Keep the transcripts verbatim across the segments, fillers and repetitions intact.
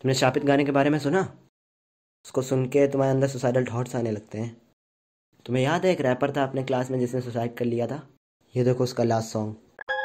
तुमने शापित गाने के बारे में सुना? उसको सुन के तुम्हारे अंदर सुसाइडल थॉट्स आने लगते हैं। तुम्हें याद है एक रैपर था अपने क्लास में जिसने सुसाइड कर लिया था? ये देखो उसका लास्ट सॉन्ग।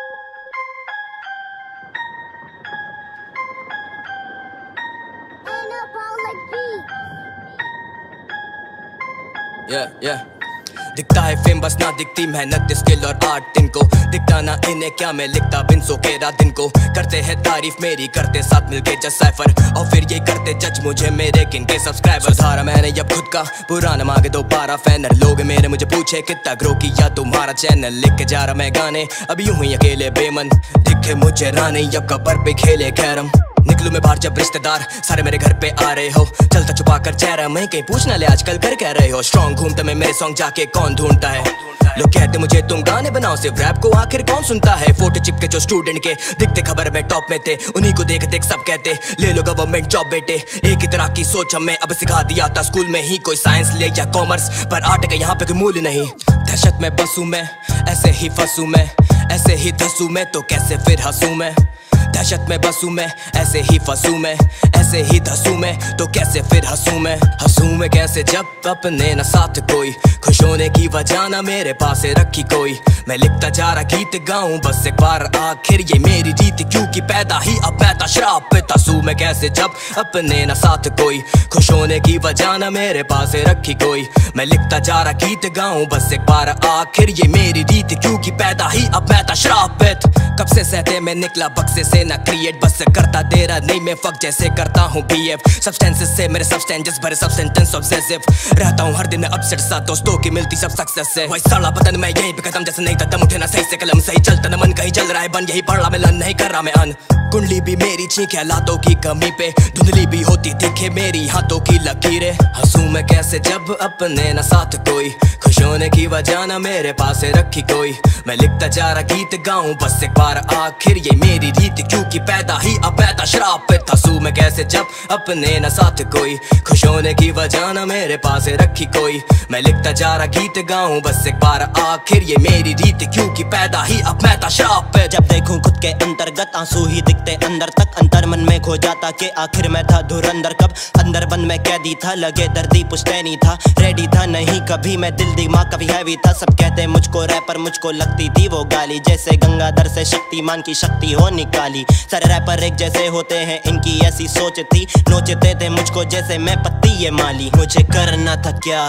Yeah, yeah. दिखता है फेम बस ना दिखती मेहनत स्किल और आर्ट इनको दिखता ना इन्हें क्या मैं लिखता बिन सो के रात दिन को करते हैं तारीफ मेरी करते साथ मिलके जज साइफर और फिर ये करते जज मुझे मेरे किन के सब्सक्राइबर सुधारा मैंने अब खुद का पुराना मांगे दो बारह फैनर लोग मेरे मुझे पूछे कितना ग्रो किया तुम्हारा चैनल लिख के जा रहा मैं गाने अब यूं ही अकेले बेमन दिखे मुझे रानी अब कबर पे खेले कैरम निकलूं मैं बाहर जब रिश्तेदार सारे मेरे घर पे आ रहे हो चलता छुपा कर चेहरा मैं कहीं पूछना ले आजकल कर क्या रहे हो स्ट्रॉन्ग घूमते मैं मेरे सॉन्ग जाके कौन ढूंढता है लोग कहते मुझे तुम गाने बनाओ सिर्फ रैप को आखिर कौन सुनता है फोटो चिपके जो स्टूडेंट के दिखते खबर में टॉप में थे उन्हीं को देख देख सब कहते ले लो गवर्नमेंट जॉब बेटे एक ही तरह की सोच हमें अब सिखा दिया था स्कूल में ही कोई साइंस ले या कॉमर्स पर आर्ट का यहाँ पे कोई मूल्य नहीं दहशत में बसूं मैं ऐसे ही फंसूं मैं ऐसे ही धंसूं मैं तो कैसे फिर हंसूं मैं दहशत में बसूं मैं ऐसे ही फंसूं मैं ऐसे ही धंसूं मैं तो कैसे फिर हंसूं मैं हंसूं मैं कैसे जब अपने न साथ कोई खुश होने की वजह न मेरे पास रखी कोई मैं लिखता जा रहा गीत गाऊं बस एक बार आखिर ये मेरी रीत क्योंकि पैदा ही अब मैं था शराब पे हंसूं मैं कैसे जब अपने न साथ कोई खुश होने की वजह न मेरे पास रखी कोई मैं लिखता जा रहा गीत गाऊं बस एक बार आखिर ये मेरी रीत क्योंकि पैदा ही अब मैं था शराब पे कब से सहते मैं निकला बक्से से ना क्रिएट बस करता दे रहा नहीं मैं फक जैसे करता हूँ बीएफ सब्सटेंसेस से मेरे सब्सटेंसेस भरे सब सेंटेंस ऑब्सेसिव रहता हूँ हर दिन अपसेट साथ दोस्तों की मिलती सब सक्सेस से वही साला पतन मैं यहीं पे खत्म जैसे नहीं था दम उठे ना सही से कलम सही चलता ना मन कहीं चल रहा है बन यही पढ़ रहा मैं लन नहीं कर रहा मैं अन कुंडली भी मेरी छींक है लातों की कमी पे धुंधली भी होती दिखे मेरी हाथों की लकीरें हंसूं मैं कैसे जब अपने न साथ कोई खुश होने की वजह न मेरे पास रखी कोई मैं लिखता जा रहा गीत गाऊं बस एक बार आखिर ये मेरी रीत क्योंकि पैदा ही अब पैदा शराब पे हंसूं मैं कैसे जब अपने न साथ कोई खुश होने की वजह न मेरे पास रखी कोई मैं लिखता जा रहा गीत गाऊं बस एक बार आखिर ये मेरी रीत क्योंकि पैदा ही अब मैं था शराब पे जब देखूं खुद के अंतर्गत आंसू ही दिखते अंदर तक अंतर मन में खो जाता कि आखिर मैं था धुरंधर कब अंदर बंद में कैदी था लगे दर्दी पुश्तैनी था रेडी था नहीं कभी मैं दिल दिमाग कभी हैवी था सब कहते मुझको रैपर मुझको लगती थी वो गाली जैसे गंगाधर से शक्तिमान की शक्ति हो निकाली सारे रैपर एक जैसे होते हैं इनकी ऐसी सोच थी नोचते थे मुझको जैसे मैं पत्ती ये माली मुझे करना था क्या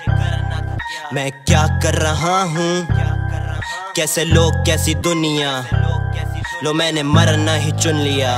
मैं क्या कर रहा हूँ कैसे लोग कैसी दुनिया लो मैंने मरना ही चुन लिया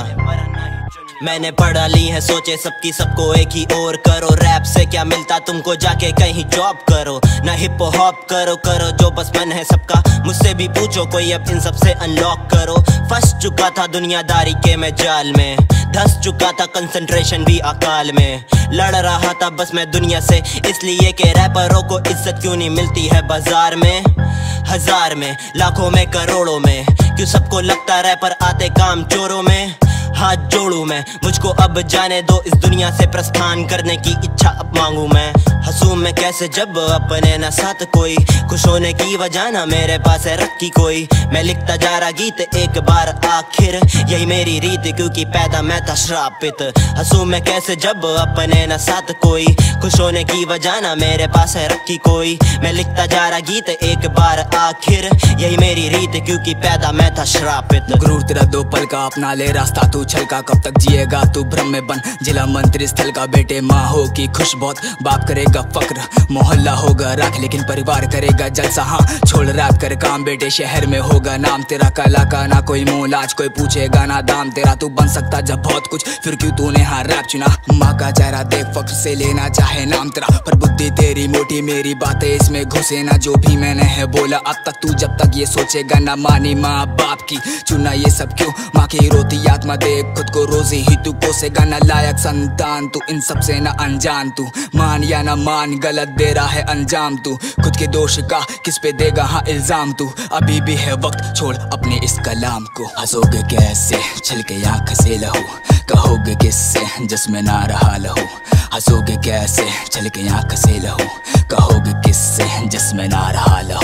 मैंने पढ़ा ली है सोचे सबकी सबको एक ही और करो रैप से क्या मिलता तुमको जाके कहीं जॉब करो ना हिप हॉप करो करो जो बस मन है सबका मुझसे भी पूछो कोई अब इन सबसे अनलॉक करो फंस चुका था दुनियादारी के मैं जाल में धंस चुका था कंसंट्रेशन भी अकाल में लड़ रहा था बस मैं दुनिया से इसलिए कि रैपरों को इज्जत क्यों नहीं मिलती है बाजार में हजार में लाखों में करोड़ों में क्यों सबको लगता रैपर आते काम चोरों में हाथ जोड़ू मैं मुझको अब जाने दो इस दुनिया से प्रस्थान करने की इच्छा अब मांगू मैं हंसूं मैं कैसे जब अपने न साथ कोई खुश होने की वजह ना मेरे पास है रखी कोई मैं लिखता जा रहा गीत एक बार आखिर यही मेरी रीत क्योंकि पैदा मैं था श्रापित हंसूं मैं कैसे जब अपने न साथ कोई खुश होने की वजह ना मेरे पास है रखी कोई मैं लिखता जा रहा गीत एक बार आखिर यही मेरी रीत क्योंकि पैदा मैं था श्रापित गुरूर तेरा दो पल का अपना ले रास्ता तू छल का कब तक जिएगा तू भ्रम में बन जिला मंत्री स्थल का बेटे माँ हो की खुश बहुत बाप करेगा फक्र मोहल्ला होगा राख लेकिन परिवार करेगा जलसा हाँ छोड़ रैप कर काम बेटे शहर में होगा नाम तेरा कला का ना कोई मुँह लाज कोई पूछेगा ना दाम तेरा तू बन सकता जब बहुत कुछ फिर क्यों तूने हाँ रैप चुना माँ का चेहरा देख फक्र से लेना चाहे नाम तेरा पर बुद्धि तेरी मोटी मेरी बातें इसमें घुसे ना जो भी मैंने है बोला अब तक तू जब तक ये सोचेगा ना मानी माँ बाप की चुना ये सब क्यों माँ की रोती आत्मा देख खुद को रोजी ही तू कोसेगा ना लायक संतान तू इन सब से ना अनजान तू मान या ना मान गलत दे रहा है अंजाम तू खुद के दोष का किस पे देगा हाँ इल्जाम तू अभी भी है वक्त छोड़ अपने इस कलाम को हंसोगे कैसे छल के आँख से लहू कहोगे किससे जिसमें ना रहा लहू हंसोगे कैसे छल के आँख से लहू कहोगे किससे जिसमें ना रहा लहू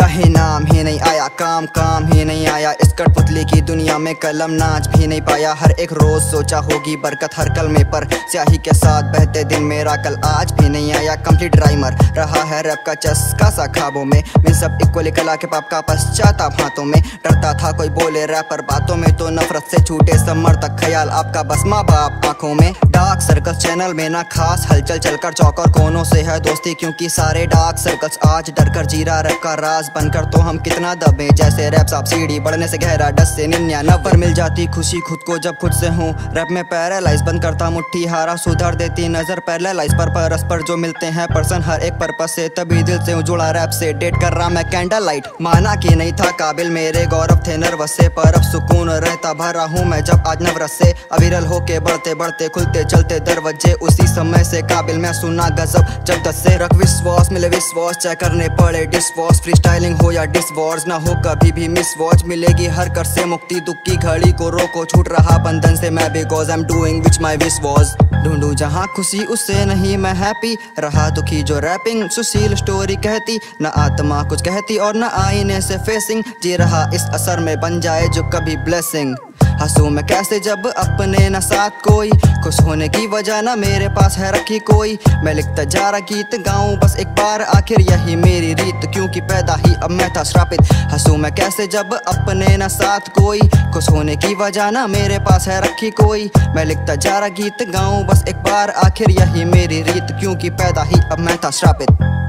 कहीं नाम ही नहीं आया, काम काम ही नहीं आया, इस कठपुतली की दुनिया में कलम नाच भी नहीं पाया। हर एक रोज सोचा होगी बरकत हर कलमे पर, स्याही के साथ बहते दिन मेरा कल आज भी नहीं आया। कंप्लीट राइमर रहा है रैप का चस्का सा ख्वाबों में, मैं सब इक्वली कला के पाप का पश्चाताप हाथों में। डरता था कोई बोले रैपर बातों में, तो नफरत से छूटे समर्थक, ख्याल आपका बस माँ बाप आंखों में। डार्क सर्कल चैनल में ना खास हलचल, चलकर चौकर कोनों से है दोस्ती, क्योंकि सारे डार्क सर्कल्स आज डरकर जीरा रैप का राज बनकर, तो हम कितना दबे जैसे रैप साहब सीढ़ी बढ़ने से गहरा दस से निन्यानवे। मिल जाती खुशी खुद को जब खुद से हूँ रैप में पैरालाइज, बंद करता मुट्ठी हारा सुधार देती नजर पैरालाइज पर। परस्पर जो मिलते हैं पर्सन हर एक पर्पस से, तभी दिल से जुड़ा रैप से डेट कर रहा मैं कैंडल लाइट। माना कि नहीं था काबिल मेरे गौरव थे नर्वस से, पर अब सुकून रहता भरा हूँ मैं जब आज नवरस से। अविरल होके बढ़ते बढ़ते खुलते चलते दरवाजे, उसी समय से काबिल मैं सुना गजब जब दस से। रख विश्वास मिले विश्वास चाहे करने पड़े डिसवॉश, फ्री स्टाइलिंग हो या डिसवॉर्स ना हो कभी भी मिस वॉच। मिलेगी हर कर से मुक्ति, दुख की घड़ी को रोको, छूट रहा बंधन से मैं, because I am doing which my wish was. ढूंढूं जहाँ खुशी उससे नहीं मैं हैप्पी, रहा दुखी जो रैपिंग सुशील स्टोरी कहती, न आत्मा कुछ कहती और न आईने से फेसिंग, जी रहा इस असर में बन जाए जो कभी ब्लेसिंग। हंसू मैं कैसे जब अपने न साथ कोई, खुश होने की वजह न मेरे पास है रखी कोई। मैं लिखता जा रहा गीत गाऊं बस एक बार आखिर, यही मेरी रीत क्योंकि पैदा ही अब मैं था श्रापित। हंसू मैं कैसे जब अपने न साथ कोई, खुश होने की वजह न मेरे पास है रखी कोई। मैं लिखता जा रहा गीत गाऊं बस एक बार आखिर, यही मेरी रीत क्योंकि पैदा ही अब मैं था श्रापित।